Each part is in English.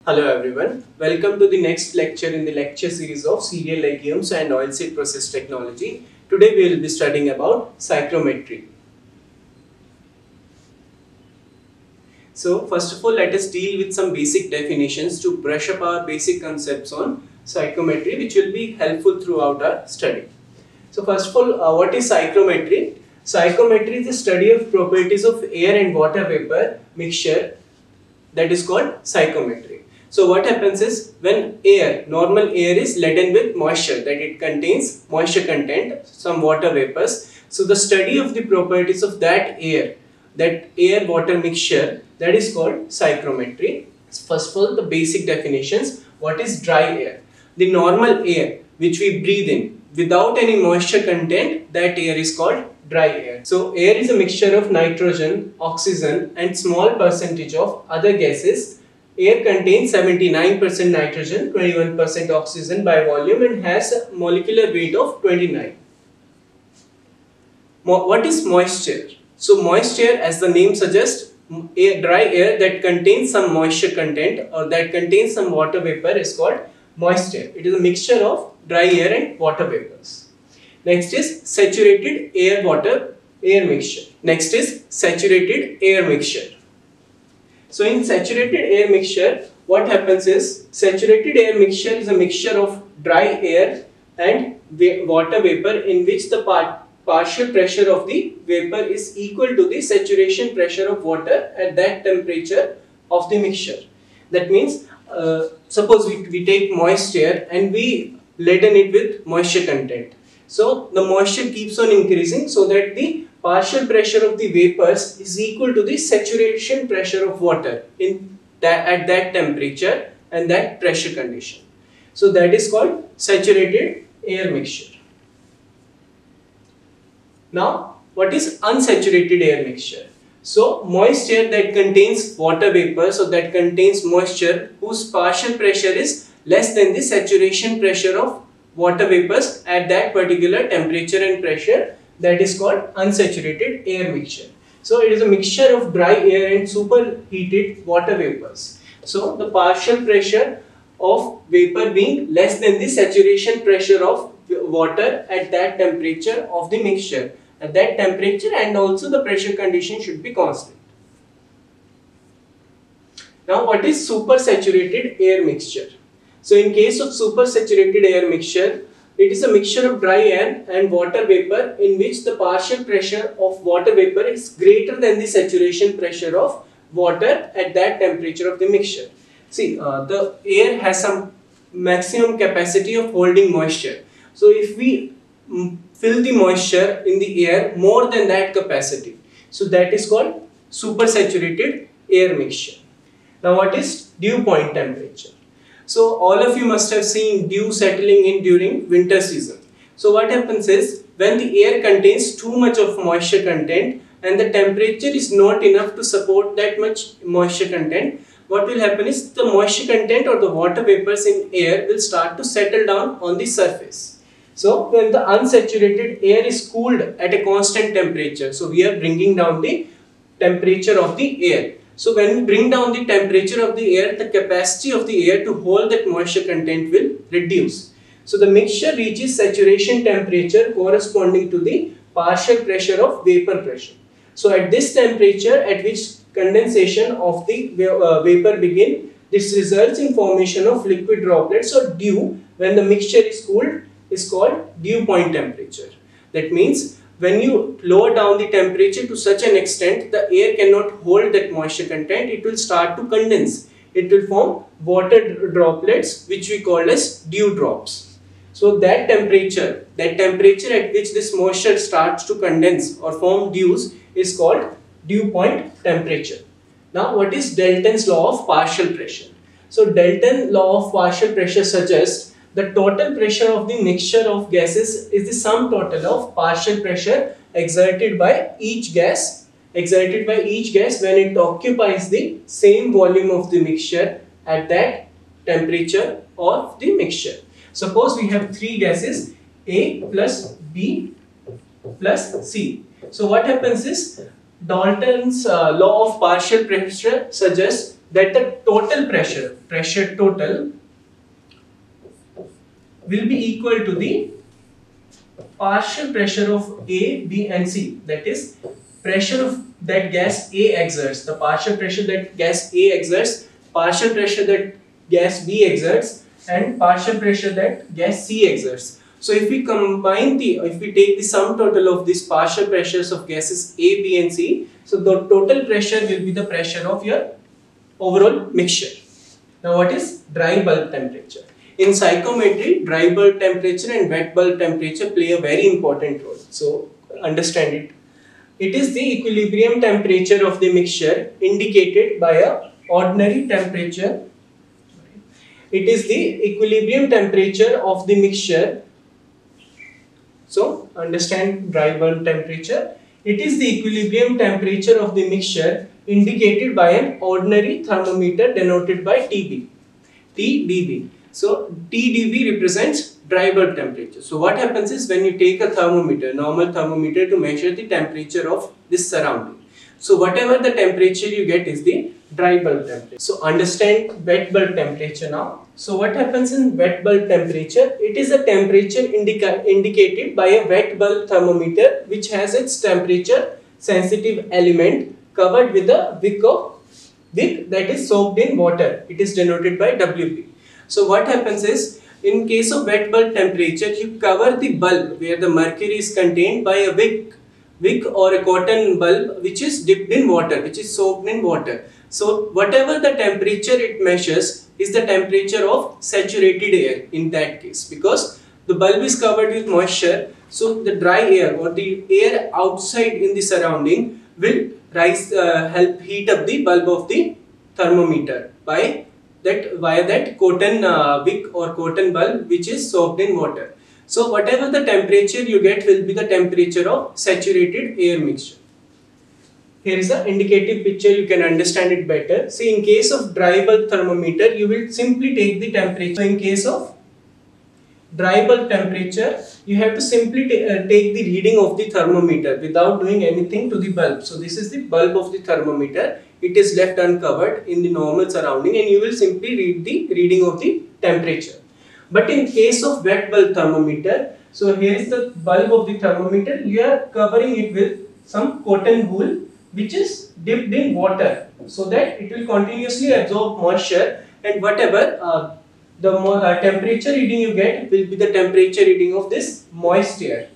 Hello everyone, welcome to the next lecture in the lecture series of cereal legumes and oilseed process technology. Today we will be studying about psychrometry. So first of all, let us deal with some basic definitions to brush up our basic concepts on psychrometry, which will be helpful throughout our study. So first of all, what is psychrometry? Psychrometry is the study of properties of air and water vapor mixture, that is called psychrometry. So what happens is, when normal air is laden with moisture, that it contains moisture content, some water vapors. So the study of the properties of that air water mixture, that is called psychrometry. First of all, the basic definitions. What is dry air? The normal air which we breathe in without any moisture content, that air is called dry air. So air is a mixture of nitrogen, oxygen and small percentage of other gases. Air contains 79% nitrogen, 21% oxygen by volume and has a molecular weight of 29. What is moisture? So moisture, as the name suggests, dry air that contains some moisture content or that contains some water vapor is called moisture. It is a mixture of dry air and water vapors. Next is saturated air mixture. Next is saturated air mixture. So in saturated air mixture, what happens is, saturated air mixture is a mixture of dry air and water vapor in which the partial pressure of the vapor is equal to the saturation pressure of water at that temperature of the mixture. That means, suppose we take moist air and we laden it with moisture content. So the moisture keeps on increasing so that the partial pressure of the vapors is equal to the saturation pressure of water at that temperature and that pressure condition. So that is called saturated air mixture. Now, what is unsaturated air mixture? So moist air that contains water vapors or that contains moisture whose partial pressure is less than the saturation pressure of water vapors at that particular temperature and pressure, that is called unsaturated air mixture. So it is a mixture of dry air and superheated water vapors. So the partial pressure of vapor being less than the saturation pressure of water at that temperature of the mixture. At that temperature and also the pressure condition should be constant. Now what is supersaturated air mixture? So in case of supersaturated air mixture, it is a mixture of dry air and water vapor in which the partial pressure of water vapor is greater than the saturation pressure of water at that temperature of the mixture. See, the air has some maximum capacity of holding moisture. So if we fill the moisture in the air more than that capacity, so that is called supersaturated air mixture. Now what is dew point temperature? So all of you must have seen dew settling in during winter season. So what happens is, when the air contains too much of moisture content and the temperature is not enough to support that much moisture content, what will happen is the moisture content or the water vapors in air will start to settle down on the surface. So when the unsaturated air is cooled at a constant temperature, so we are bringing down the temperature of the air. So when we bring down the temperature of the air, the capacity of the air to hold that moisture content will reduce. So the mixture reaches saturation temperature corresponding to the partial pressure of vapor pressure. So at this temperature at which condensation of the vapor begin, this results in formation of liquid droplets or dew. When the mixture is cooled, is called dew point temperature. That means, when you lower down the temperature to such an extent, the air cannot hold that moisture content, it will start to condense. It will form water droplets which we call as dew drops. So that temperature at which this moisture starts to condense or form dews is called dew point temperature. Now what is Dalton's law of partial pressure? So Dalton's law of partial pressure suggests the total pressure of the mixture of gases is the sum total of partial pressure exerted by each gas when it occupies the same volume of the mixture at that temperature of the mixture. Suppose we have three gases, A plus B plus C. So what happens is, Dalton's law of partial pressure suggests that the total pressure total will be equal to the partial pressure of A, B and C. That is, pressure of that gas A exerts, the partial pressure that gas A exerts, partial pressure that gas B exerts, and partial pressure that gas C exerts. So if we take the sum total of these partial pressures of gases A, B and C, so the total pressure will be the pressure of your overall mixture. Now what is dry bulb temperature? In psychometry, dry bulb temperature and wet bulb temperature play a very important role. So understand it. It is the equilibrium temperature of the mixture indicated by a ordinary temperature. It is the equilibrium temperature of the mixture. So understand dry bulb temperature. It is the equilibrium temperature of the mixture indicated by an ordinary thermometer denoted by TB. TdB. So TdB represents dry bulb temperature. So what happens is, when you take a thermometer, normal thermometer, to measure the temperature of this surrounding, so whatever the temperature you get is the dry bulb temperature. So understand wet bulb temperature now. So what happens in wet bulb temperature? It is a temperature indicated by a wet bulb thermometer which has its temperature sensitive element covered with a wick that is soaked in water. It is denoted by WB. So what happens is, in case of wet bulb temperature, you cover the bulb where the mercury is contained by a wick or a cotton bulb which is dipped in water, which is soaked in water. So whatever the temperature it measures is the temperature of saturated air in that case, because the bulb is covered with moisture. So the dry air or the air outside in the surrounding will help heat up the bulb of the thermometer via that cotton wick or cotton bulb which is soaked in water. So whatever the temperature you get will be the temperature of saturated air mixture. Here is the indicative picture, you can understand it better. See, in case of dry bulb thermometer, you will simply take the temperature. So in case of dry bulb temperature, you have to simply take the reading of the thermometer without doing anything to the bulb. So this is the bulb of the thermometer. It is left uncovered in the normal surrounding, and you will simply read the reading of the temperature. But in case of wet bulb thermometer, so here is the bulb of the thermometer. You are covering it with some cotton wool which is dipped in water, so that it will continuously absorb moisture, and whatever temperature reading you get will be the temperature reading of this moist air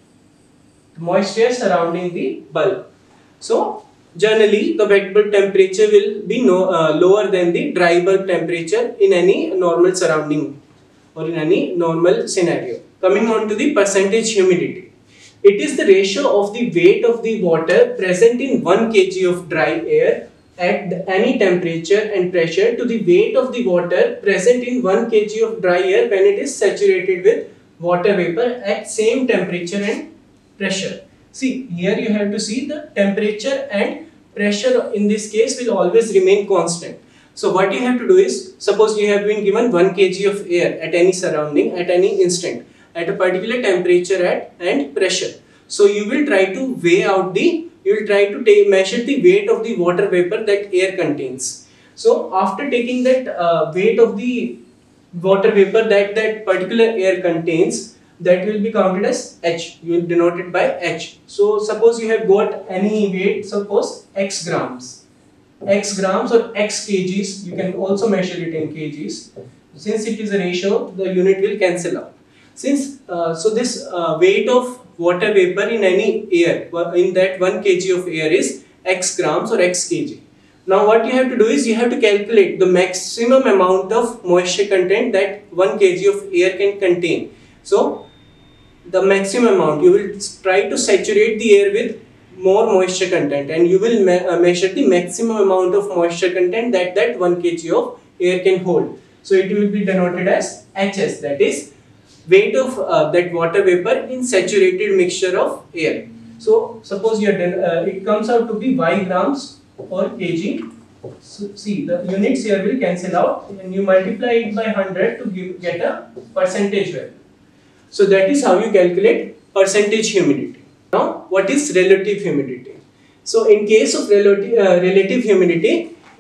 surrounding the bulb. So generally the wet bulb temperature will be lower than the dry bulb temperature in any normal surrounding or in any normal scenario. Coming on to the percentage humidity. It is the ratio of the weight of the water present in 1 kg of dry air at any temperature and pressure to the weight of the water present in 1 kg of dry air when it is saturated with water vapor at same temperature and pressure. See, here you have to see the temperature and pressure in this case will always remain constant. So what you have to do is, suppose you have been given 1 kg of air at any surrounding at any instant at a particular temperature and pressure. So you will try to measure the weight of the water vapor that air contains. So after taking that weight of the water vapor that particular air contains, that will be counted as H. You will denote it by H. So suppose you have got any weight, suppose X grams or X kgs. You can also measure it in kgs. Since it is a ratio, the unit will cancel out. Since this weight of water vapor in any air, in that 1 kg of air, is X grams or X kg. Now what you have to do is, you have to calculate the maximum amount of moisture content that 1 kg of air can contain. So the maximum amount, you will try to saturate the air with more moisture content, and you will measure the maximum amount of moisture content that 1 kg of air can hold. So it will be denoted as HS, that is weight of that water vapor in saturated mixture of air. So suppose you are it comes out to be Y grams or kg. So see, the units here will cancel out, and you multiply it by 100 to get a percentage value. So that is how you calculate percentage humidity. Now what is relative humidity? So in case of relative humidity,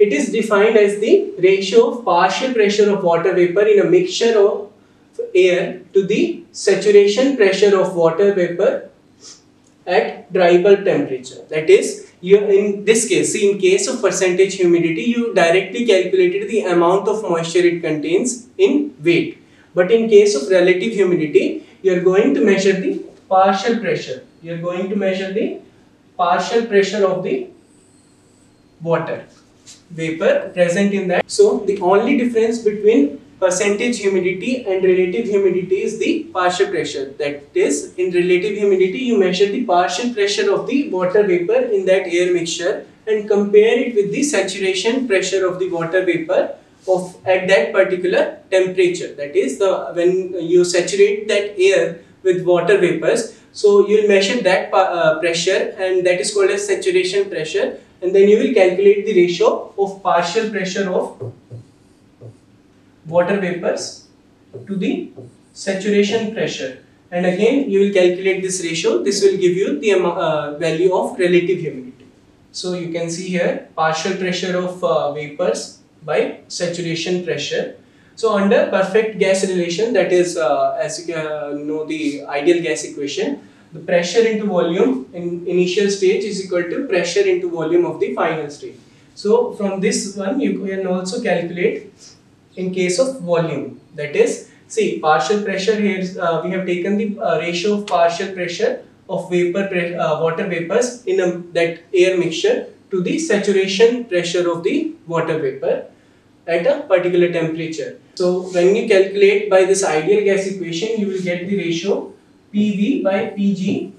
it is defined as the ratio of partial pressure of water vapor in a mixture of air to the saturation pressure of water vapor at dry bulb temperature. That is, you in this case, see, in case of percentage humidity, you directly calculated the amount of moisture it contains in weight. But in case of relative humidity, you are going to measure the partial pressure. You are going to measure the partial pressure of the water vapor present in that. So the only difference between percentage humidity and relative humidity is the partial pressure. That is, in relative humidity you measure the partial pressure of the water vapor in that air mixture and compare it with the saturation pressure of the water vapor of at that particular temperature. That is, the when you saturate that air with water vapors, so you will measure that pressure, and that is called as saturation pressure, and then you will calculate the ratio of partial pressure of water vapors to the saturation pressure, and again you will calculate this ratio. This will give you the value of relative humidity. So you can see here partial pressure of vapors by saturation pressure. So under perfect gas relation, that is as you know the ideal gas equation, the pressure into volume in initial stage is equal to pressure into volume of the final stage. So from this one you can also calculate in case of volume. That is, see, partial pressure here we have taken the ratio of partial pressure of water vapors in that air mixture to the saturation pressure of the water vapor at a particular temperature. So when you calculate by this ideal gas equation, you will get the ratio PV by PG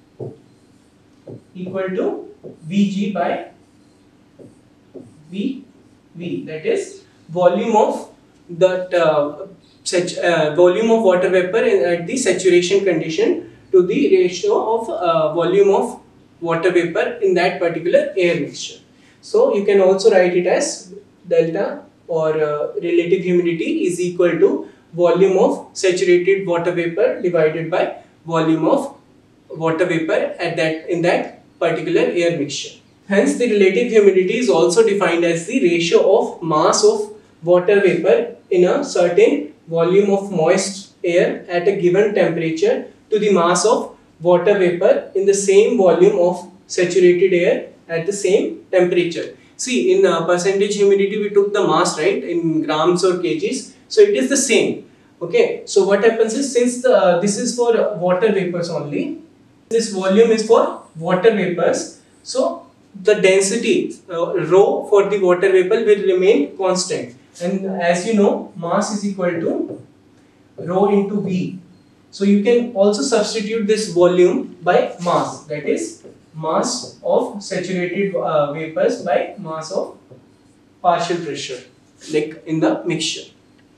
equal to VG by VV. That is, volume of that volume of water vapor at the saturation condition to the ratio of volume of water vapor in that particular air mixture. So you can also write it as delta or relative humidity is equal to volume of saturated water vapor divided by volume of water vapor at that in that particular air mixture. Hence the relative humidity is also defined as the ratio of mass of water vapor in a certain volume of moist air at a given temperature to the mass of water vapor in the same volume of saturated air at the same temperature. See, in percentage humidity we took the mass, right, in grams or kgs, so it is the same. Okay, so what happens is, since this is for water vapors only, this volume is for water vapors, so the density rho for the water vapor will remain constant, and as you know, mass is equal to rho into V. So you can also substitute this volume by mass, that is mass of saturated vapors by mass of partial pressure, like in the mixture.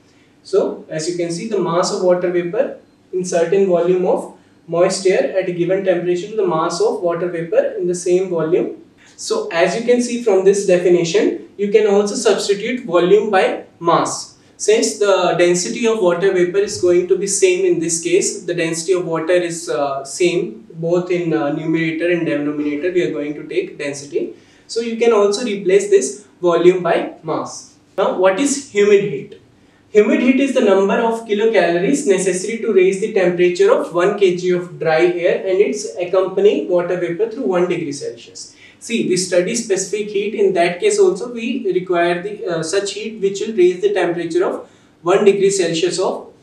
So as you can see, the mass of water vapor in certain volume of moist air at a given temperature to the mass of water vapor in the same volume. So as you can see from this definition, you can also substitute volume by mass. Since the density of water vapor is going to be same in this case, the density of water is same both in numerator and denominator, we are going to take density. So you can also replace this volume by mass. Now what is humid heat? Humid heat is the number of kilocalories necessary to raise the temperature of 1 kg of dry air and its accompanying water vapor through 1 degree Celsius. See, we study specific heat. In that case also we require the such heat which will raise the temperature of 1 degree Celsius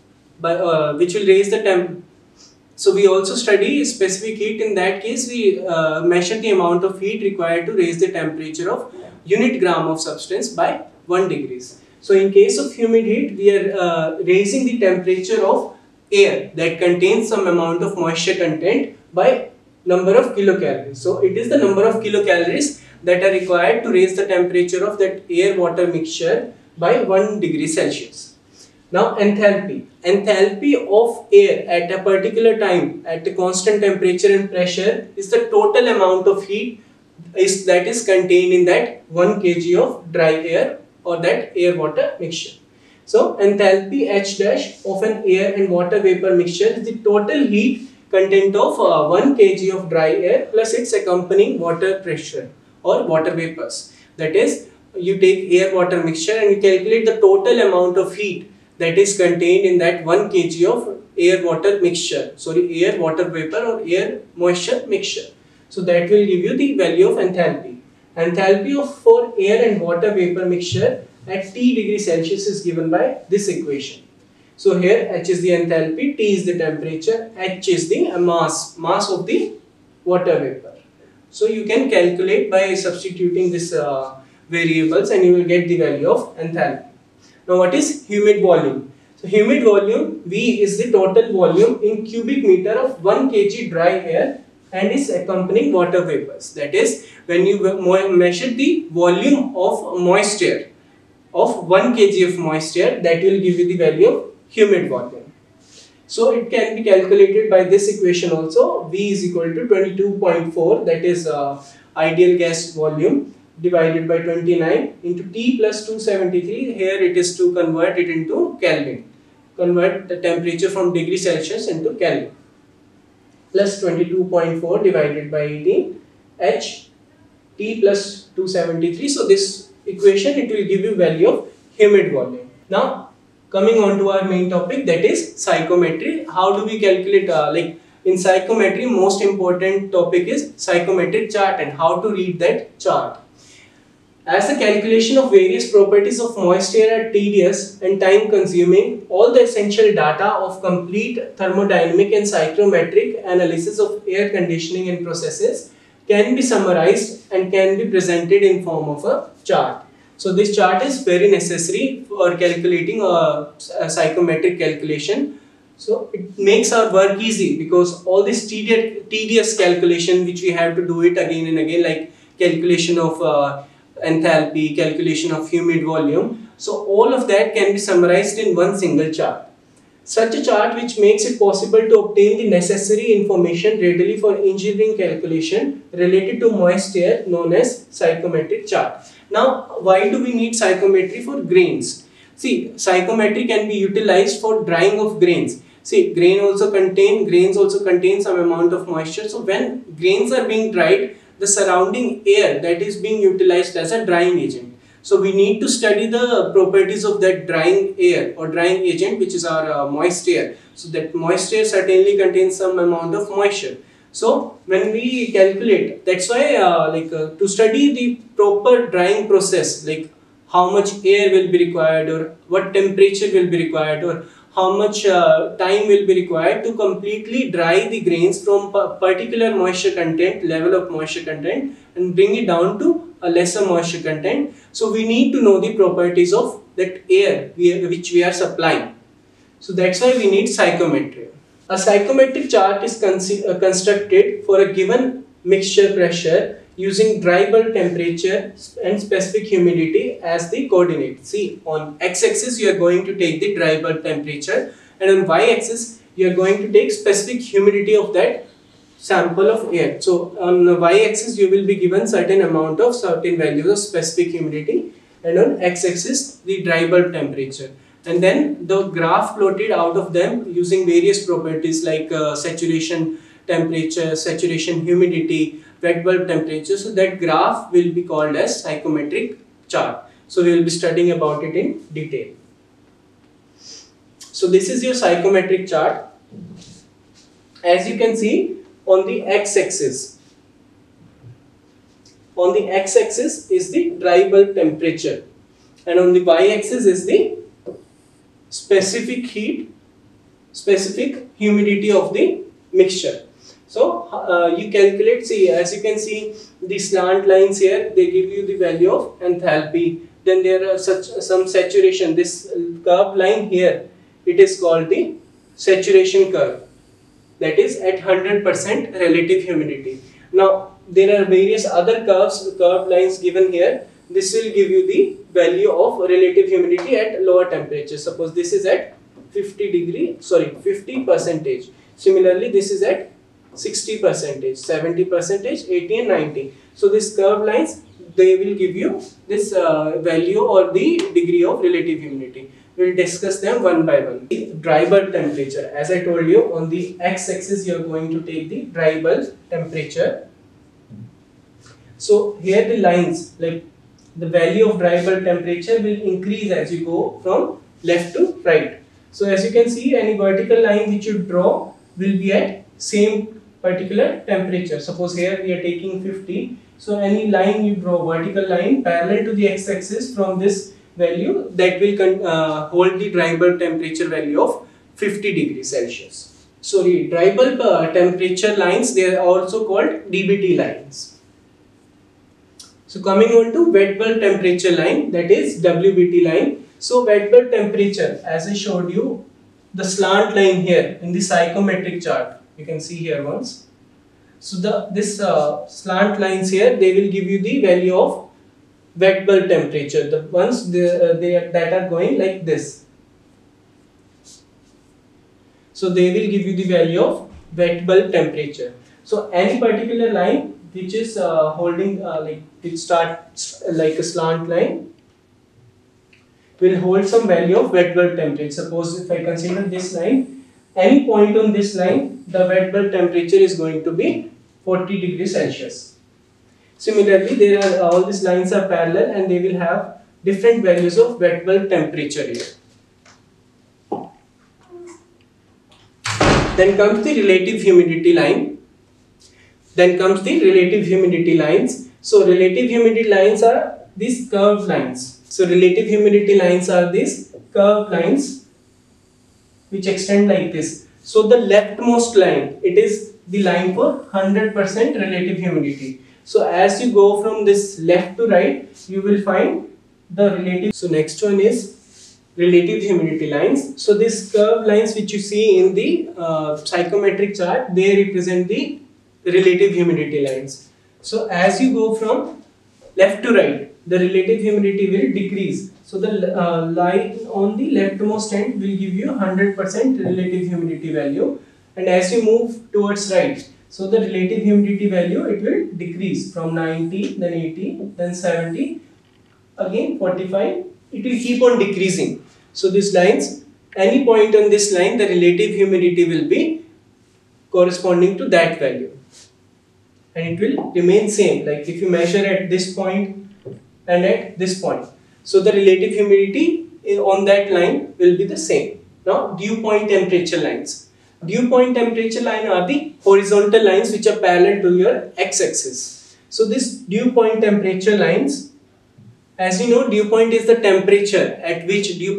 which will raise the temp. So we also study specific heat. In that case we measure the amount of heat required to raise the temperature of unit gram of substance by 1 degrees. So in case of humid heat, we are raising the temperature of air that contains some amount of moisture content by number of kilocalories. So it is the number of kilocalories that are required to raise the temperature of that air water mixture by 1 degree Celsius. Now enthalpy. Enthalpy of air at a particular time at a constant temperature and pressure is the total amount of heat that is contained in that 1 kg of dry air or that air water mixture. So enthalpy H dash of an air and water vapor mixture is the total heat content of 1 kg of dry air plus its accompanying water pressure or water vapors. That is, you take air water mixture and you calculate the total amount of heat that is contained in that 1 kg of air water mixture, sorry, air water vapor or air moisture mixture. So that will give you the value of enthalpy. Enthalpy of for air and water vapor mixture at T degree Celsius is given by this equation. So here H is the enthalpy, T is the temperature, H is the mass of the water vapor. So you can calculate by substituting this variables and you will get the value of enthalpy. Now what is humid volume? So humid volume, V, is the total volume in cubic meter of 1 kg dry air and its accompanying water vapors. That is, when you measure the volume of moisture of 1 kg of moisture, that will give you the value of humid volume. So it can be calculated by this equation also. V is equal to 22.4, that is ideal gas volume, divided by 29 into T plus 273. Here it is to convert it into Kelvin. Convert the temperature from degree Celsius into Kelvin. Plus 22.4 divided by 18, H, T plus 273. So this equation, it will give you value of humid volume. Now coming on to our main topic, that is psychrometry. How do we calculate, like in psychrometry, most important topic is psychrometric chart and how to read that chart. As the calculation of various properties of moisture are tedious and time consuming, all the essential data of complete thermodynamic and psychrometric analysis of air conditioning and processes can be summarized and can be presented in form of a chart. So this chart is very necessary for calculating a psychrometric calculation. So it makes our work easy, because all this tedious calculation which we have to do it again and again, like calculation of enthalpy, calculation of humid volume. So all of that can be summarized in one single chart. Such a chart which makes it possible to obtain the necessary information readily for engineering calculation related to moist air, known as psychrometric chart. Now why do we need psychrometry for grains? See, psychrometry can be utilized for drying of grains. See, grains also contain some amount of moisture. So when grains are being dried, the surrounding air, that is being utilized as a drying agent. So we need to study the properties of that drying air or drying agent, which is our moist air. So that moist air certainly contains some amount of moisture. So when we calculate, that's why to study the proper drying process, like how much air will be required or what temperature will be required or how much time will be required to completely dry the grains from particular moisture content, level of moisture content, and bring it down to a lesser moisture content. So we need to know the properties of that air which we are supplying. So that's why we need psychrometry. A psychrometric chart is constructed for a given mixture pressure using dry bulb temperature and specific humidity as the coordinate. See, on x-axis you are going to take the dry bulb temperature, and on y-axis you are going to take specific humidity of that sample of air. So on the y-axis you will be given certain amount of certain values of specific humidity, and on x-axis the dry bulb temperature. And then the graph plotted out of them using various properties like saturation temperature, saturation humidity, wet bulb temperature. So that graph will be called as psychrometric chart. So we will be studying about it in detail. So this is your psychrometric chart. As you can see, on the x-axis is the dry bulb temperature, and on the y-axis is the specific heat, specific humidity of the mixture. So you calculate, see, as you can see the slant lines here, they give you the value of enthalpy. Then there are some saturation. This curved line here, it is called the saturation curve, that is at 100% relative humidity. Now there are various other curved lines given here. This will give you the value of relative humidity at lower temperature. Suppose this is at 50%. Similarly, this is at 60%, 70%, 80 and 90. So these curved lines, they will give you this value or the degree of relative humidity. We will discuss them one by one. The dry bulb temperature, as I told you, on the x-axis you are going to take the dry bulb temperature. So here the lines, like the value of dry bulb temperature will increase as you go from left to right. So as you can see, any vertical line which you draw will be at same particular temperature. Suppose here we are taking 50. So any line you draw, vertical line parallel to the x-axis from this value, that will hold the dry bulb temperature value of 50 degrees Celsius. Sorry, dry bulb temperature lines, they are also called DBT lines. So coming on to wet bulb temperature line, that is WBT line. So wet bulb temperature, as I showed you, the slant line here in the psychometric chart, you can see here once. So this slant lines here, they will give you the value of wet bulb temperature, the ones that are going like this. So they will give you the value of wet bulb temperature. So any particular line which is holding it starts like a slant line will hold some value of wet bulb temperature. Suppose if I consider this line, any point on this line, the wet bulb temperature is going to be 40 degrees Celsius. Similarly, there are all these lines are parallel and they will have different values of wet bulb temperature here. Then comes the relative humidity line. Then comes the relative humidity lines. So relative humidity lines are these curved lines. So relative humidity lines are these curved lines which extend like this. So the leftmost line, it is the line for 100% relative humidity. So as you go from this left to right, you will find the relative. So next one is relative humidity lines. So these curved lines which you see in the psychometric chart, they represent the relative humidity lines. So as you go from left to right, the relative humidity will decrease. So the line on the leftmost end will give you 100% relative humidity value, and as you move towards right, so the relative humidity value, it will decrease from 90, then 80, then 70, again 45, it will keep on decreasing. So these lines, any point on this line, the relative humidity will be corresponding to that value, and it will remain same, like if you measure at this point and at this point. So the relative humidity on that line will be the same. Now dew point temperature lines. Dew point temperature line are the horizontal lines which are parallel to your x-axis. So this dew point temperature lines, as you know, dew point is the temperature at which the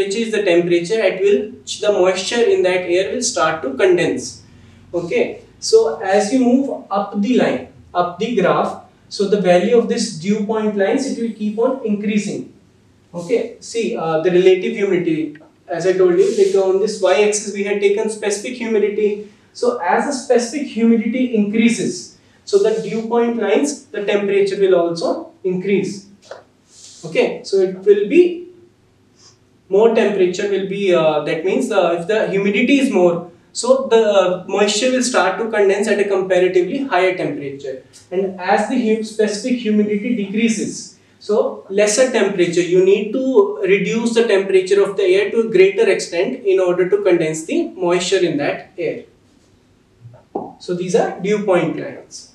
moisture in that air will start to condense. Okay. So as you move up the line, up the graph, so the value of this dew point lines, it will keep on increasing. Okay, see the relative humidity, as I told you, like on this y-axis we had taken specific humidity. So as the specific humidity increases, so the dew point lines, the temperature will also increase. Okay, so it will be more temperature will be, that means if the humidity is more, so the moisture will start to condense at a comparatively higher temperature, and as the specific humidity decreases, so lesser temperature, you need to reduce the temperature of the air to a greater extent in order to condense the moisture in that air. So these are dew point lines.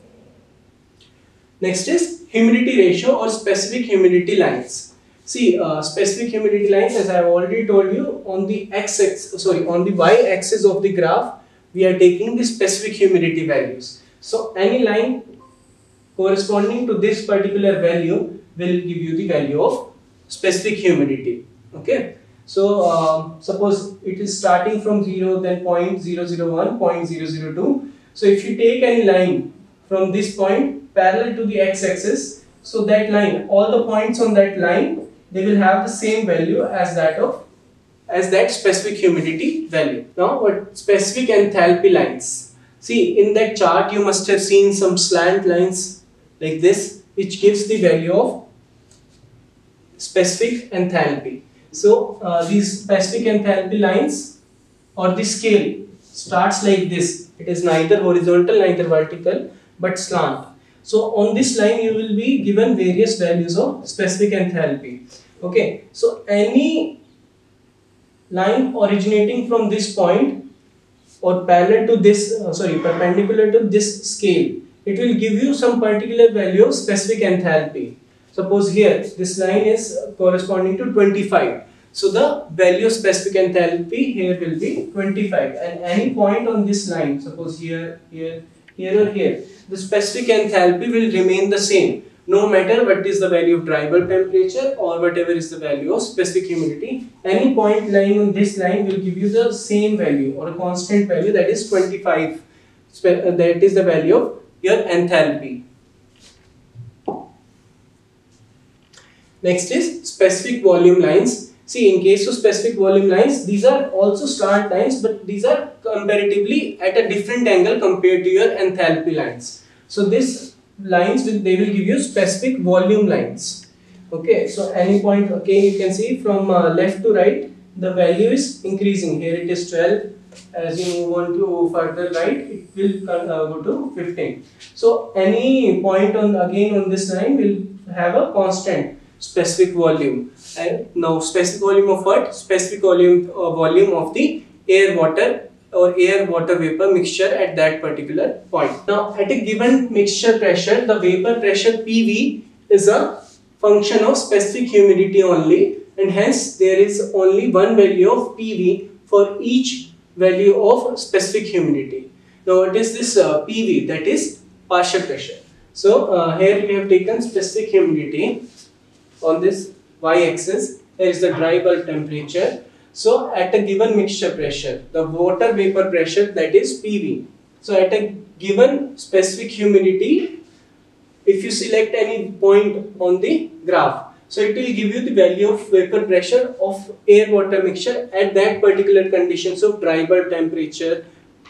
Next is humidity ratio or specific humidity lines. See, specific humidity lines, as I have already told you, on the on the y-axis of the graph, we are taking the specific humidity values. So any line corresponding to this particular value will give you the value of specific humidity. Okay. So suppose it is starting from 0, then 0.001, 0.002. So if you take any line from this point parallel to the x-axis, so that line, all the points on that line, they will have the same value as that specific humidity value. Now what specific enthalpy lines? See, in that chart you must have seen some slant lines like this, which gives the value of specific enthalpy. So these specific enthalpy lines or the scale starts like this. It is neither horizontal neither vertical but slant. So on this line you will be given various values of specific enthalpy. Okay, so any line originating from this point or parallel to this, perpendicular to this scale, it will give you some particular value of specific enthalpy. Suppose here this line is corresponding to 25. So the value of specific enthalpy here will be 25, and any point on this line, suppose here, here, here or here, the specific enthalpy will remain the same no matter what is the value of dry bulb temperature or whatever is the value of specific humidity. Any point lying on this line will give you the same value or a constant value, that is 25. That is the value of your enthalpy. Next is specific volume lines. See, in case of specific volume lines, these are also slant lines, but these are comparatively at a different angle compared to your enthalpy lines. So this lines they will give you specific volume lines. Okay, so any point, okay, you can see from left to right the value is increasing. Here it is 12. As you move on to further right, it will go to 15. So any point on this line will have a constant specific volume. And now specific volume of what? Specific volume of the air water or air water vapor mixture at that particular point. Now at a given mixture pressure, the vapor pressure PV is a function of specific humidity only, and hence there is only one value of PV for each value of specific humidity. Now what is this PV? That is partial pressure. So here we have taken specific humidity on this y-axis. Here is the dry bulb temperature. So at a given mixture pressure, the water vapor pressure, that is PV. So at a given specific humidity, if you select any point on the graph, so it will give you the value of vapor pressure of air water mixture at that particular conditions of dry bulb temperature,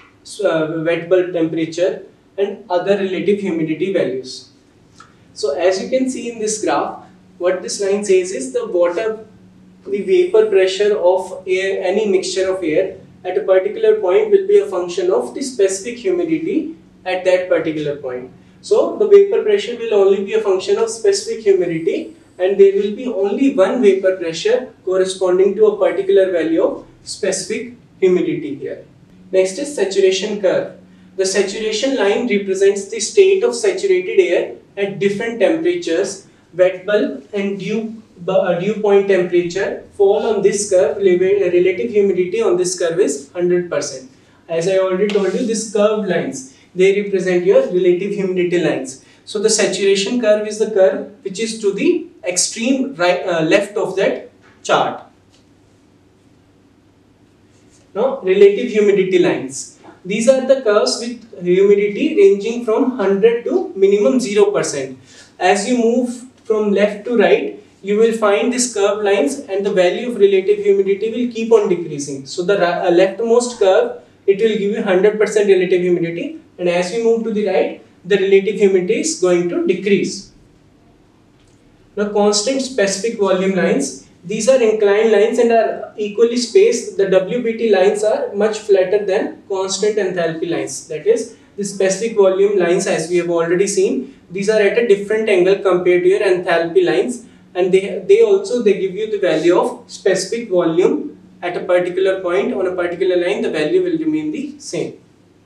wet bulb temperature and other relative humidity values. So as you can see in this graph, what this line says is the vapor pressure of air, any mixture of air at a particular point will be a function of the specific humidity at that particular point. So the vapor pressure will only be a function of specific humidity, and there will be only one vapor pressure corresponding to a particular value of specific humidity here. Next is saturation curve. The saturation line represents the state of saturated air at different temperatures. Wet bulb and dew point temperature fall on this curve. Relative humidity on this curve is 100%. As I already told you, these curved lines, they represent your relative humidity lines. So the saturation curve is the curve which is to the extreme right left of that chart. Now relative humidity lines. These are the curves with humidity ranging from 100 to minimum 0%. As you move from left to right, you will find these curved lines and the value of relative humidity will keep on decreasing. So the leftmost curve, it will give you 100% relative humidity, and as you move to the right, the relative humidity is going to decrease. Now constant specific volume lines, these are inclined lines and are equally spaced. The WBT lines are much flatter than constant enthalpy lines. That is, the specific volume lines, as we have already seen, these are at a different angle compared to your enthalpy lines, and they give you the value of specific volume at a particular point on a particular line. The value will remain the same.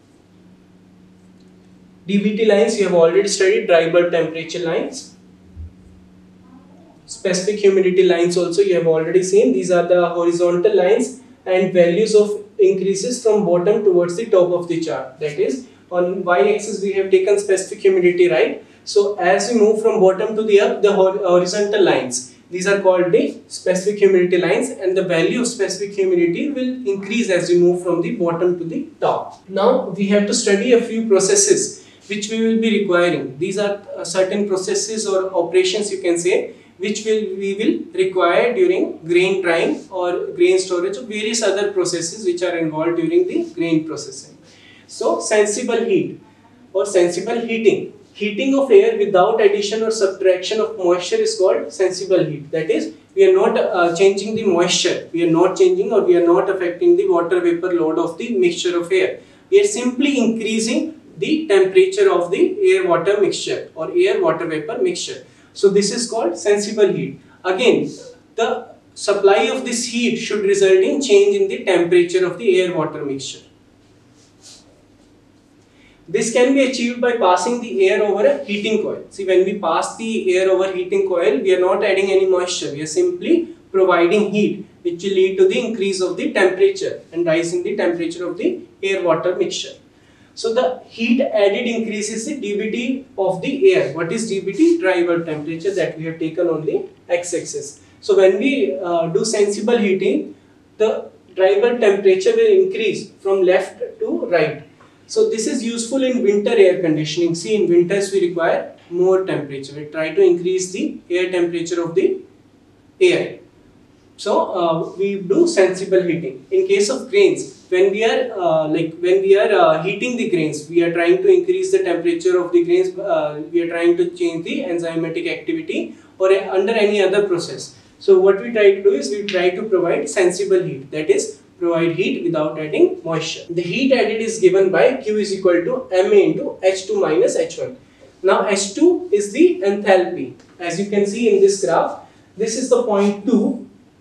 DBT lines you have already studied, dry bulb temperature lines. Specific humidity lines also you have already seen. These are the horizontal lines and values of increases from bottom towards the top of the chart. That is, on y-axis we have taken specific humidity, right? So as we move from bottom to the up, the horizontal lines, these are called the specific humidity lines, and the value of specific humidity will increase as we move from the bottom to the top. Now we have to study a few processes which we will be requiring. These are certain processes or operations, you can say, which we will require during grain drying or grain storage or various other processes which are involved during the grain processing. So sensible heat or sensible heating. Heating of air without addition or subtraction of moisture is called sensible heat. That is, we are not changing the moisture. We are not changing or we are not affecting the water vapor load of the mixture of air. We are simply increasing the temperature of the air water mixture or air water vapor mixture. So this is called sensible heat. Again, the supply of this heat should result in change in the temperature of the air water mixture. This can be achieved by passing the air over a heating coil. See, when we pass the air over heating coil, we are not adding any moisture. We are simply providing heat, which will lead to the increase of the temperature and rise in the temperature of the air-water mixture. So the heat added increases the dBT of the air. What is dBT? Dry bulb temperature, that we have taken on the x-axis. So when we do sensible heating, the dry bulb temperature will increase from left to right. So this is useful in winter air conditioning. See, in winters we require more temperature. We try to increase the air temperature of the air. So we do sensible heating. In case of grains, when we are heating the grains, we are trying to increase the temperature of the grains. We are trying to change the enzymatic activity or under any other process. So what we try to do is we try to provide sensible heat, that is provide heat without adding moisture. The heat added is given by Q is equal to Ma into H2 minus H1. Now H2 is the enthalpy. As you can see in this graph, this is the point 2.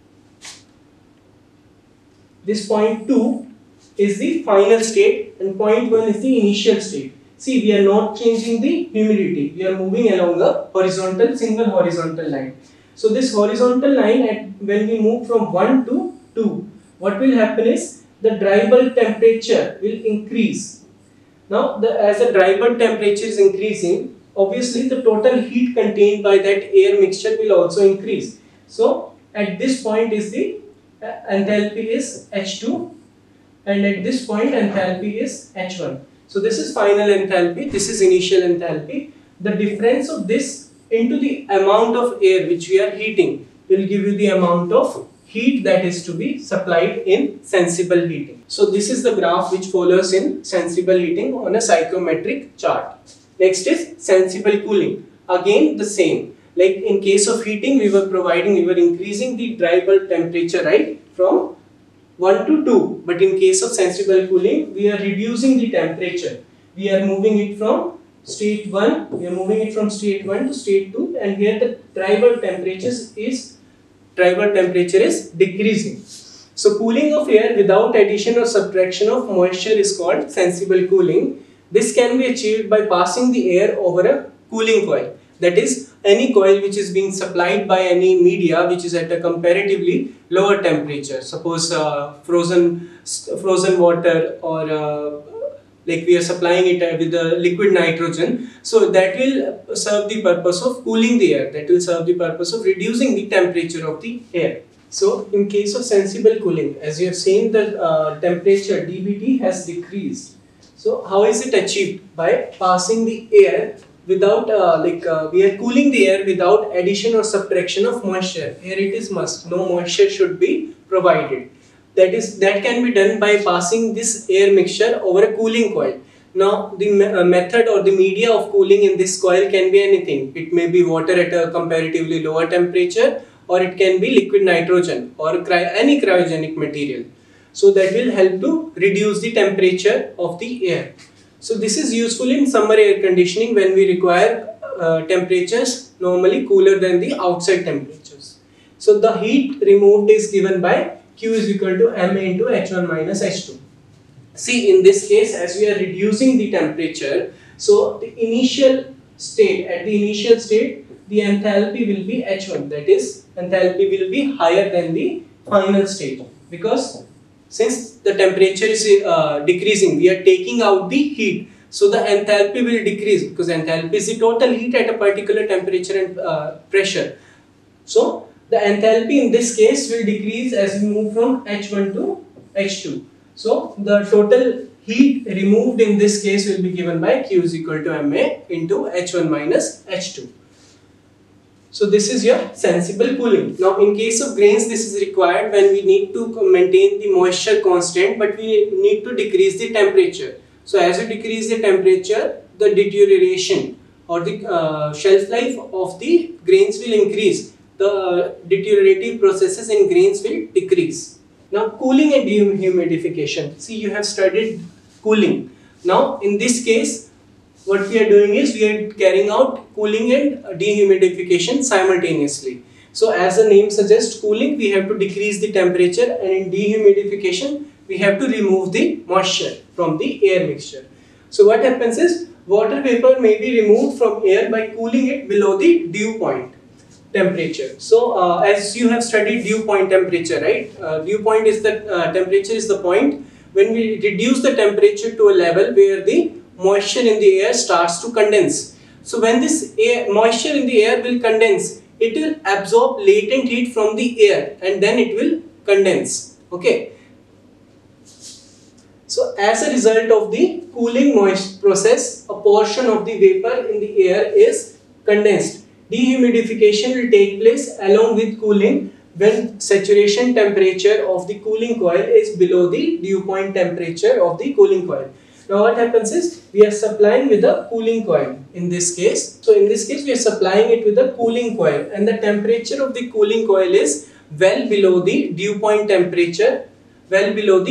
This point 2 is the final state and point 1 is the initial state. See, we are not changing the humidity. We are moving along a single horizontal line. So this horizontal line, when we move from 1 to 2, what will happen is the dry bulb temperature will increase. Now, as the dry bulb temperature is increasing, obviously the total heat contained by that air mixture will also increase. So at this point is the enthalpy is H2 and at this point enthalpy is H1. So this is final enthalpy, this is initial enthalpy. The difference of this into the amount of air which we are heating will give you the amount of heat that is to be supplied in sensible heating. So this is the graph which follows in sensible heating on a psychrometric chart. Next is sensible cooling. Again the same. Like in case of heating, we were increasing the dry bulb temperature, right, from 1 to 2. But in case of sensible cooling, we are reducing the temperature. We are moving it from state 1, to state 2, and here the dry bulb temperature is decreasing. So cooling of air without addition or subtraction of moisture is called sensible cooling. This can be achieved by passing the air over a cooling coil. That is, any coil which is being supplied by any media which is at a comparatively lower temperature. Suppose frozen water or like we are supplying it with the liquid nitrogen. So that will serve the purpose of cooling the air. That will serve the purpose of reducing the temperature of the air. So in case of sensible cooling, as you have seen, the temperature dBT has decreased. So how is it achieved? By passing the air without we are cooling the air without addition or subtraction of moisture. Here it is must, no moisture should be provided. That can be done by passing this air mixture over a cooling coil. Now the method or the media of cooling in this coil can be anything. It may be water at a comparatively lower temperature, or it can be liquid nitrogen or any cryogenic material. So that will help to reduce the temperature of the air. So this is useful in summer air conditioning when we require temperatures normally cooler than the outside temperatures. So the heat removed is given by Q is equal to Ma into H1 minus H2. See, in this case, as we are reducing the temperature, so the initial state, the enthalpy will be H1, that is, enthalpy will be higher than the final state, because since the temperature is decreasing, we are taking out the heat. So the enthalpy will decrease, because enthalpy is the total heat at a particular temperature and pressure. So the enthalpy in this case will decrease as we move from H1 to H2. So the total heat removed in this case will be given by Q is equal to Ma into H1 minus H2. So this is your sensible cooling. Now in case of grains, this is required when we need to maintain the moisture constant, but we need to decrease the temperature. So as you decrease the temperature, the deterioration or the shelf life of the grains will increase. The deteriorative processes in grains will decrease. Now cooling and dehumidification. See, you have studied cooling. Now in this case, what we are doing is we are carrying out cooling and dehumidification simultaneously. So as the name suggests, cooling, we have to decrease the temperature, and in dehumidification we have to remove the moisture from the air mixture. So what happens is water vapor may be removed from air by cooling it below the dew point temperature. So as you have studied dew point temperature, right? Dew point is the temperature is the point when we reduce the temperature to a level where the moisture in the air starts to condense. So when this moisture in the air will condense, it will absorb latent heat from the air and then it will condense. Okay. So as a result of the cooling moist process, a portion of the vapor in the air is condensed. Dehumidification will take place along with cooling when saturation temperature of the cooling coil is below the dew point temperature of the cooling coil. Now what happens is we are supplying with a cooling coil in this case. So in this case we are supplying it with a cooling coil and the temperature of the cooling coil is well below the dew point temperature, of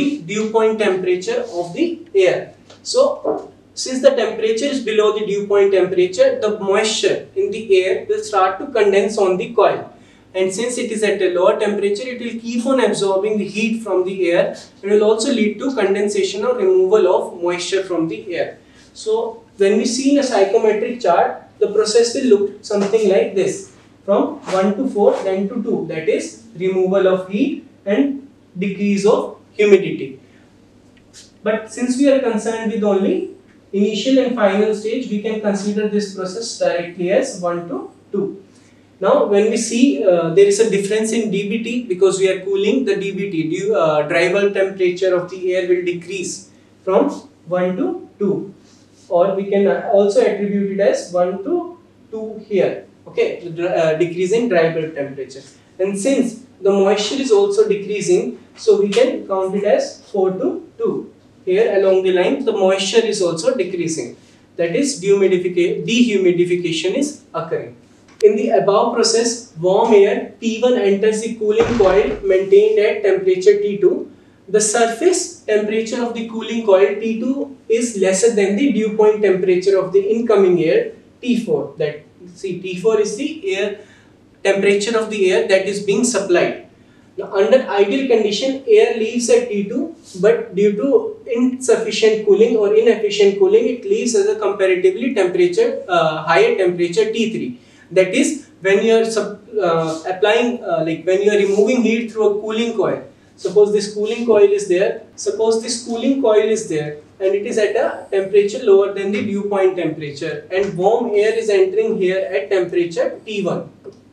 the air. So since the temperature is below the dew point temperature, the moisture in the air will start to condense on the coil. And since it is at a lower temperature, it will keep on absorbing the heat from the air and will also lead to condensation or removal of moisture from the air. So when we see in a psychometric chart, the process will look something like this. From 1 to 4, then to 2, that is removal of heat and decrease of humidity. But since we are concerned with only initial and final stage, we can consider this process directly as 1 to 2. Now when we see there is a difference in dBT because we are cooling, the dBT, dry bulb temperature of the air will decrease from 1 to 2, or we can also attribute it as 1 to 2 here. Okay, decreasing dry bulb temperature. And since the moisture is also decreasing, so we can count it as 4 to 2. Here along the line the moisture is also decreasing, that is dehumidification is occurring. In the above process, warm air T1 enters the cooling coil maintained at temperature T2. The surface temperature of the cooling coil T2 is lesser than the dew point temperature of the incoming air T4. That see, T4 is the air temperature of the air that is being supplied. Now, under ideal condition, air leaves at T2, but due to insufficient cooling or inefficient cooling, it leaves as a comparatively higher temperature T3. That is when you are applying, when you are removing heat through a cooling coil. Suppose this cooling coil is there. And it is at a temperature lower than the dew point temperature, and warm air is entering here at temperature T1.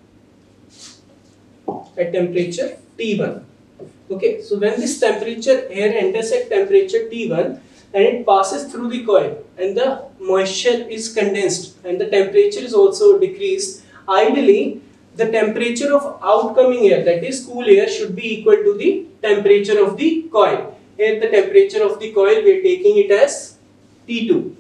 Okay, so when this temperature air enters at temperature T1 and it passes through the coil and the moisture is condensed and the temperature is also decreased, ideally the temperature of outcoming air, that is cool air, should be equal to the temperature of the coil. Here the temperature of the coil we are taking it as T2.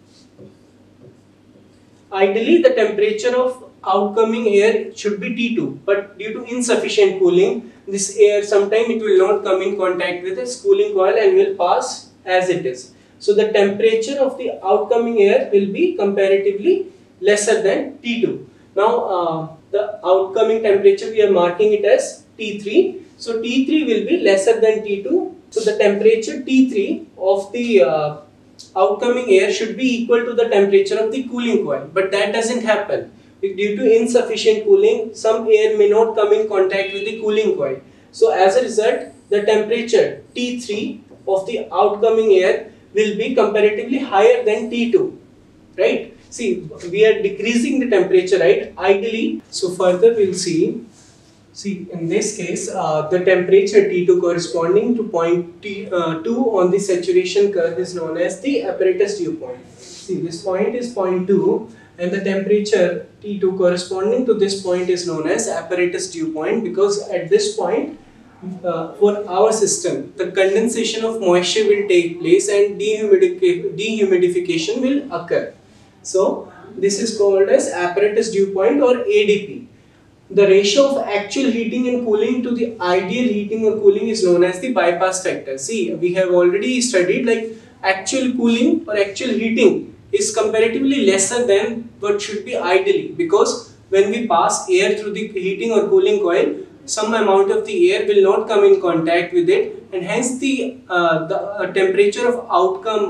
Ideally the temperature of outcoming air should be T2, but due to insufficient cooling, this air sometime it will not come in contact with this cooling coil and will pass as it is. So the temperature of the outcoming air will be comparatively lesser than T2. Now the outcoming temperature we are marking it as T3. So T3 will be lesser than T2. So the temperature T3 of the outcoming air should be equal to the temperature of the cooling coil, but that doesn't happen. Due to insufficient cooling, some air may not come in contact with the cooling coil. So as a result, the temperature T3 of the outcoming air will be comparatively higher than T2, right? See, we are decreasing the temperature, right? Ideally, so further we'll see in this case, the temperature T2 corresponding to point T2 on the saturation curve is known as the apparatus dew point. See, this point is point 2 and the temperature T2 corresponding to this point is known as apparatus dew point, because at this point for our system the condensation of moisture will take place and dehumidification will occur. So this is called as apparatus dew point or ADP. The ratio of actual heating and cooling to the ideal heating or cooling is known as the bypass factor. See, we have already studied like actual cooling or actual heating is comparatively lesser than what should be ideally, because when we pass air through the heating or cooling coil, some amount of the air will not come in contact with it, and hence the temperature of outcome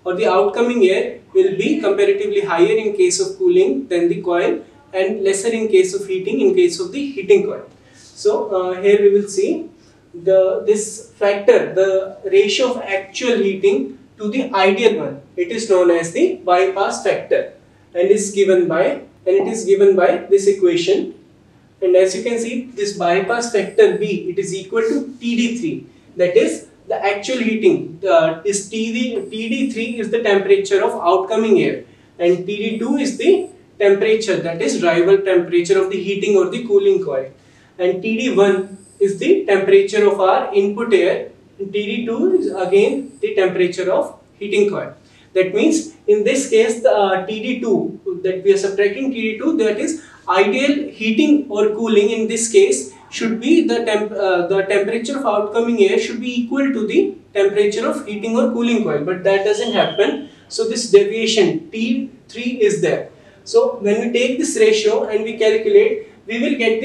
or the outcoming air will be comparatively higher in case of cooling than the coil and lesser in case of heating in case of the heating coil. So here we will see this factor, the ratio of actual heating to the ideal one. It is known as the bypass factor and is given by this equation. And as you can see, this bypass factor B, it is equal to TD3, that is the actual heating. TD3 is the temperature of outcoming air and TD2 is the temperature, that is rival temperature of the heating or the cooling coil, and TD1 is the temperature of our input air and TD2 is again the temperature of heating coil. That means in this case the TD2 that we are subtracting TD2, that is ideal heating or cooling in this case should be the temperature of outcoming air should be equal to the temperature of heating or cooling coil, but that doesn't happen. So this deviation T3 is there. So when we take this ratio and we calculate, we will get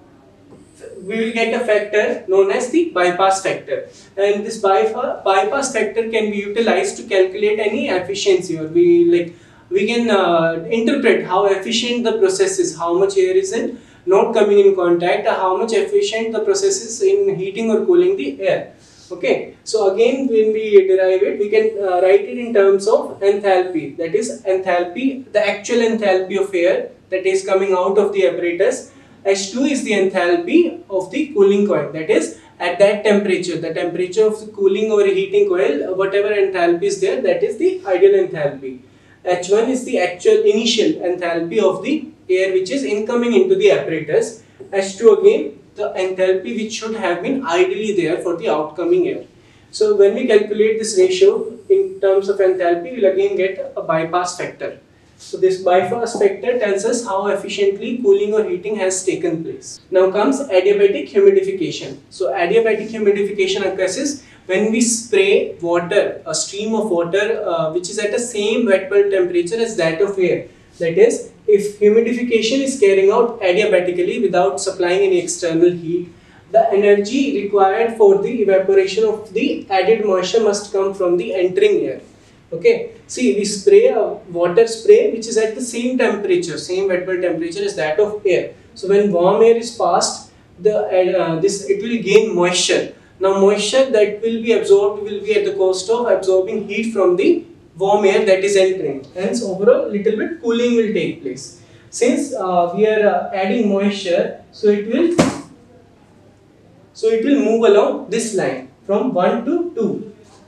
a factor known as the bypass factor, and this bypass factor can be utilized to calculate any efficiency, or we can interpret how efficient the process is, how much air is not coming in contact, or how much efficient the process is in heating or cooling the air. Okay, so again when we derive it, we can write it in terms of enthalpy, that is enthalpy, the actual enthalpy of air that is coming out of the apparatus. H2 is the enthalpy of the cooling coil, that is at that temperature, the temperature of the cooling or heating coil, whatever enthalpy is there, that is the ideal enthalpy. H1 is the actual initial enthalpy of the air which is incoming into the apparatus. H2 again the enthalpy which should have been ideally there for the outcoming air. So when we calculate this ratio in terms of enthalpy, we will again get a bypass factor. So this bypass factor tells us how efficiently cooling or heating has taken place. Now comes adiabatic humidification. So adiabatic humidification occurs when we spray water, a stream of water which is at the same wet bulb temperature as that of air. That is, if humidification is carrying out adiabatically without supplying any external heat, the energy required for the evaporation of the added moisture must come from the entering air. Okay, see, we spray a water spray which is at the same temperature, same wet bulb temperature as that of air. So when warm air is passed, it will gain moisture. Now moisture that will be absorbed will be at the cost of absorbing heat from the warm air that is entering. Hence overall little bit cooling will take place. Since we are adding moisture, so it will move along this line from 1 to 2.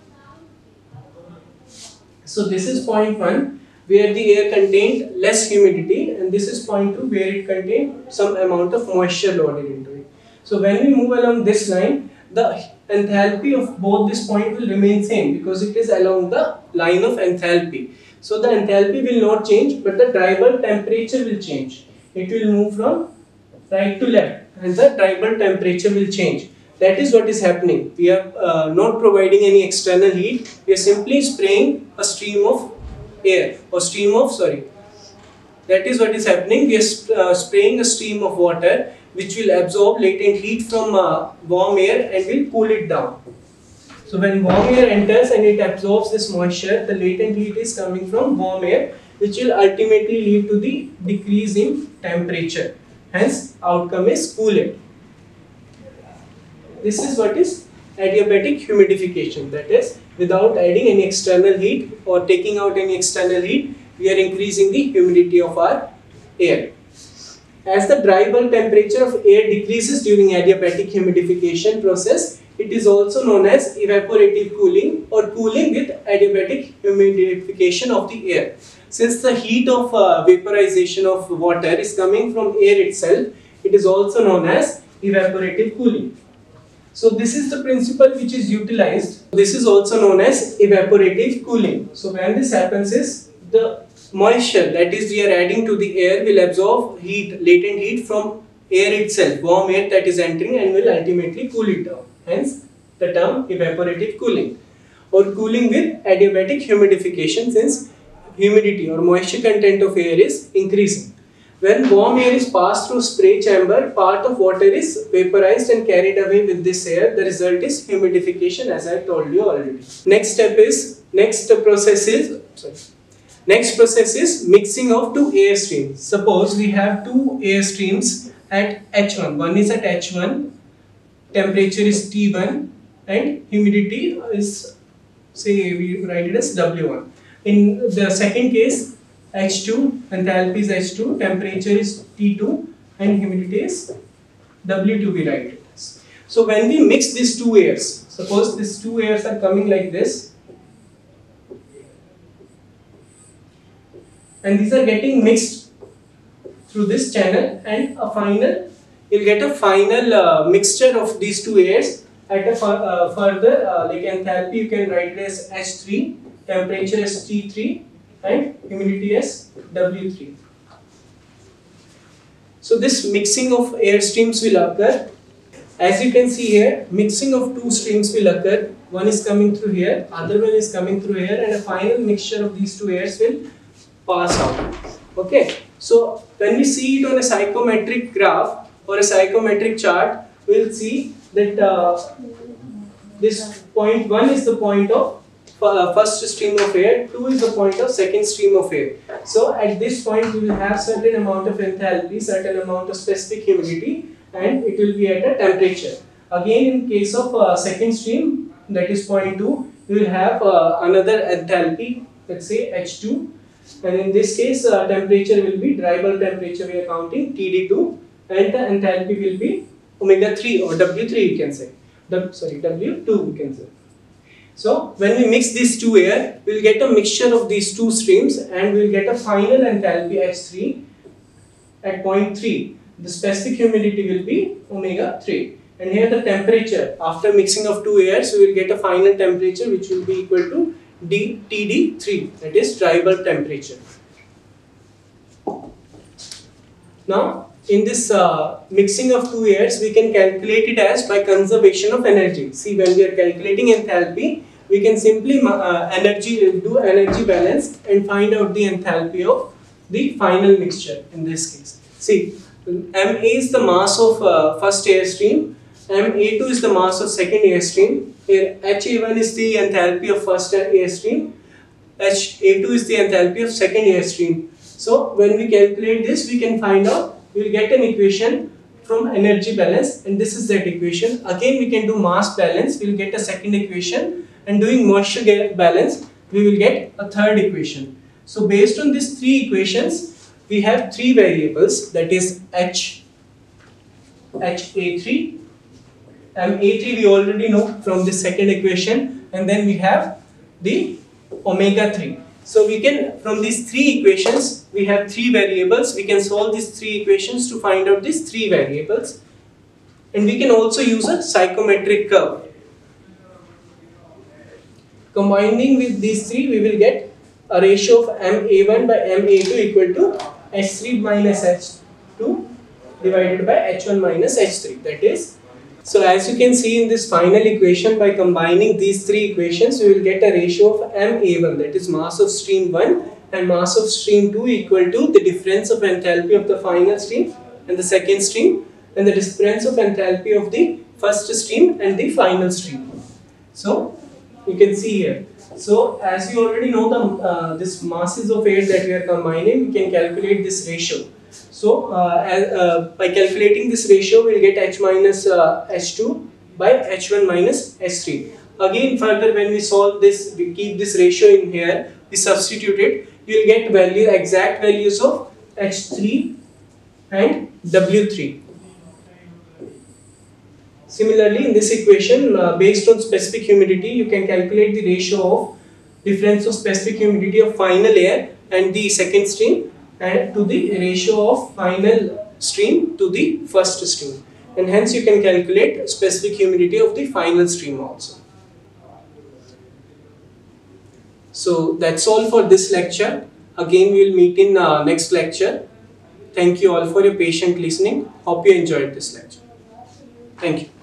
So this is point 1 where the air contained less humidity, and this is point 2 where it contained some amount of moisture loaded into it. So when we move along this line, the enthalpy of both this point will remain same because it is along the line of enthalpy. So the enthalpy will not change, but the dry bulb temperature will change. It will move from right to left and the dry bulb temperature will change. That is what is happening. We are not providing any external heat. We are simply spraying a stream of air or that is what is happening. We are spraying a stream of water which will absorb latent heat from warm air and will cool it down. So when warm air enters and it absorbs this moisture, the latent heat is coming from warm air, which will ultimately lead to the decrease in temperature. Hence outcome is cool air. This is what is adiabatic humidification, that is without adding any external heat or taking out any external heat, we are increasing the humidity of our air. As the dry bulb temperature of air decreases during adiabatic humidification process, it is also known as evaporative cooling or cooling with adiabatic humidification of the air. Since the heat of vaporization of water is coming from air itself, it is also known as evaporative cooling. So this is the principle which is utilized. This is also known as evaporative cooling. So when this happens is the moisture that is we are adding to the air will absorb heat, latent heat from air itself, warm air that is entering, and will ultimately cool it down. Hence the term evaporative cooling or cooling with adiabatic humidification, since humidity or moisture content of air is increasing. When warm air is passed through spray chamber, part of water is vaporized and carried away with this air. The result is humidification, as I told you already. Next step is next process is mixing of two air streams. Suppose we have two air streams at H1. One is at H1, temperature is T1 and humidity is, say we write it as W1. In the second case, H2, enthalpy is H2, temperature is T2 and humidity is W2, we write it as. So when we mix these two airs, suppose these two airs are coming like this, and these are getting mixed through this channel, and you'll get a final mixture of these two airs at a further like enthalpy you can write it as H3, temperature is T3 and humidity as W3. So this mixing of air streams will occur. As you can see here, mixing of two streams will occur. One is coming through here, other one is coming through here, and a final mixture of these two airs will pass out. Okay, so when we see it on a psychometric graph or a psychometric chart, we will see that this point 1 is the point of first stream of air, 2 is the point of second stream of air. So at this point we will have certain amount of enthalpy, certain amount of specific humidity, and it will be at a temperature. Again, in case of second stream, that is point 2, we will have another enthalpy, let's say H2, and in this case temperature will be dry bulb temperature, we are counting TD2, and the enthalpy will be omega 3 or W3 you can say, W2 we can say. So when we mix these two air, we will get a mixture of these two streams and we will get a final enthalpy H3 at point 3. The specific humidity will be omega 3. And here the temperature, after mixing of two airs, we will get a final temperature which will be equal to TD3, that is dry bulb temperature. Now in this mixing of two airs, we can calculate it as by conservation of energy. See, when we are calculating enthalpy, we can simply do energy balance and find out the enthalpy of the final mixture in this case. See, Ma is the mass of first air stream, Ma2 is the mass of second air stream, here Ha1 is the enthalpy of first air stream, Ha2 is the enthalpy of second air stream. So when we calculate this, we can find out, we will get an equation from energy balance, and this is that equation. Again we can do mass balance, we will get a second equation, and doing moisture balance, we will get a third equation. So based on these three equations, we have three variables, that is Ha3, Ma3 we already know from the second equation, and then we have the omega 3. So we can, from these three equations, we have three variables, we can solve these three equations to find out these three variables, and we can also use a psychometric curve. Combining with these three, we will get a ratio of Ma1 by Ma2 equal to H3 minus H2 divided by H1 minus H3, that is. So as you can see in this final equation, by combining these three equations, we will get a ratio of Ma1, that is mass of stream 1 and mass of stream 2 equal to the difference of enthalpy of the final stream and the second stream, and the difference of enthalpy of the first stream and the final stream. So you can see here. So as you already know the this masses of air that we are combining, we can calculate this ratio. So by calculating this ratio, we will get H minus H2 by H1 minus H3. Again further, when we solve this, we keep this ratio in here, we substitute it, you will get exact values of H3 and W3. Similarly, in this equation, based on specific humidity, you can calculate the ratio of difference of specific humidity of final air and the second stream, and to the ratio of final stream to the first stream, and hence you can calculate specific humidity of the final stream also. So that's all for this lecture. Again we will meet in next lecture. Thank you all for your patient listening. Hope you enjoyed this lecture. Thank you.